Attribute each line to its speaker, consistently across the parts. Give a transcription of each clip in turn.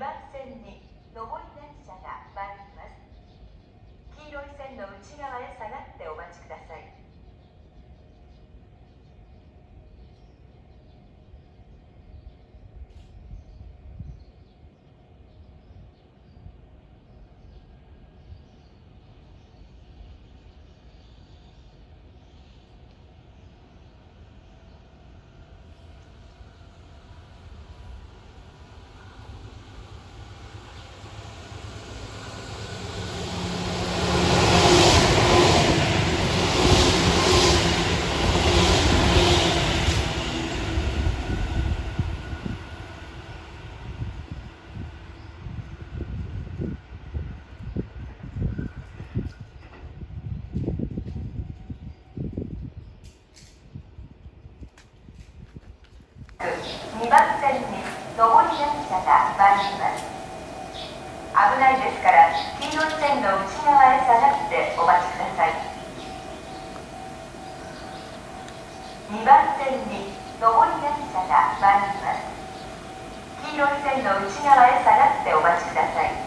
Speaker 1: 番線に上り電車が参ります。黄色い線の内側へ下がってお待ちください。2番線に上り電車が参ります。危ないですから黄色い線の内側へ下がってお待ちください。2番線に上り電車が参ります。黄色い線の内側へ下がってお待ちください。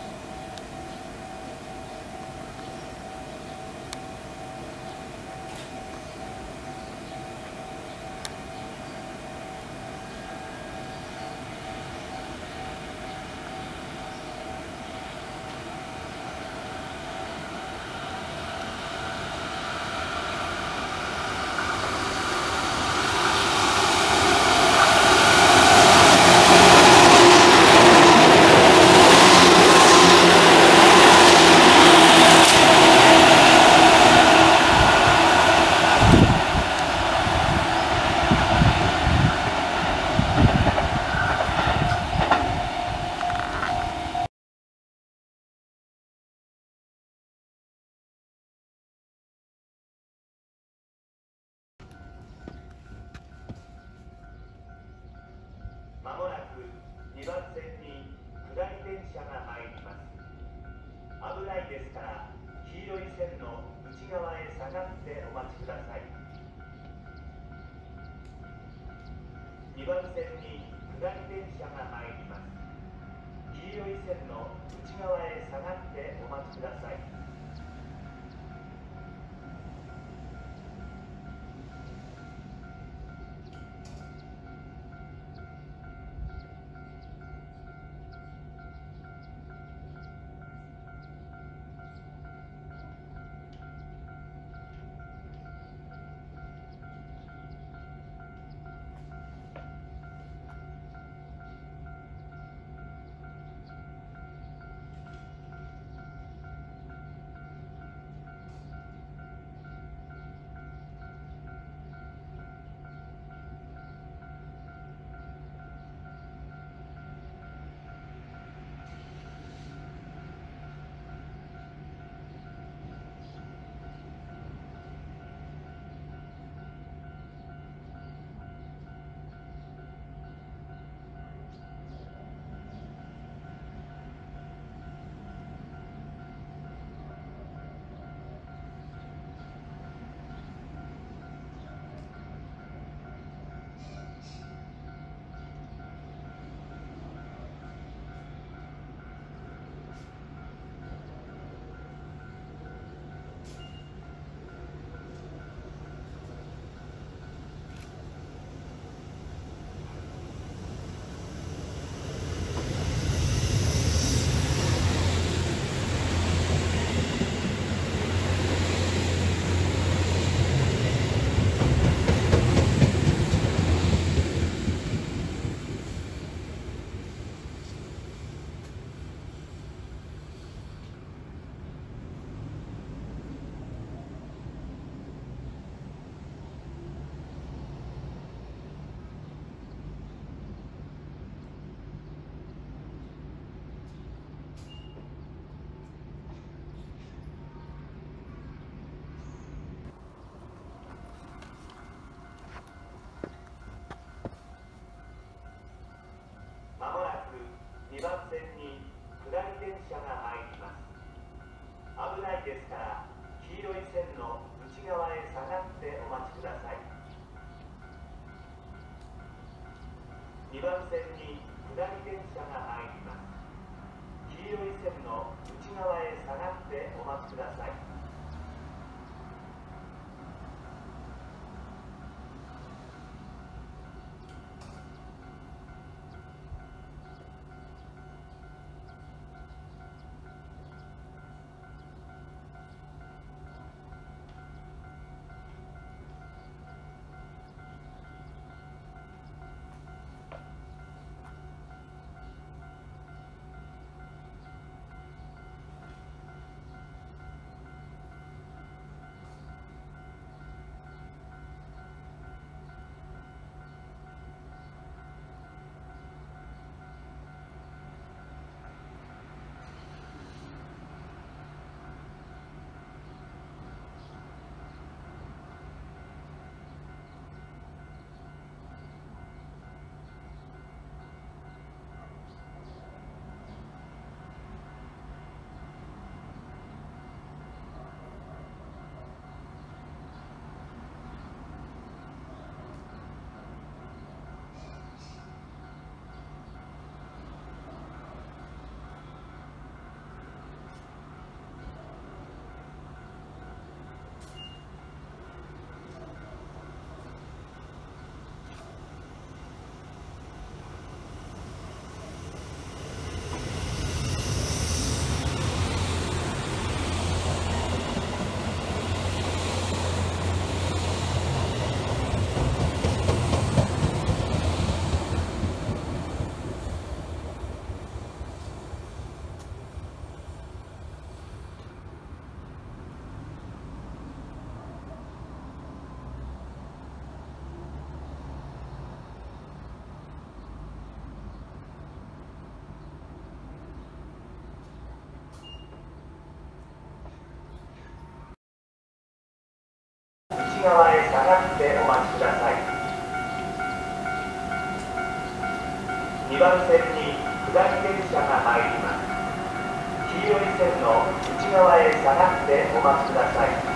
Speaker 2: まもなく2番線に下り電車が参ります。危ないですから黄色い線の内側へ下がってお待ちください。2番線に下り電車が参ります。黄色い線の内側へ下がってお待ちください。2番線に下り電車が参ります。危ないですから黄色い線の内側へ下がってお待ちください。2番線に下り電車が参ります。 ください。内側へ下がってお待ちください。2番線に下り電車が入ります。黄色い線の内側へ下がってお待ちください。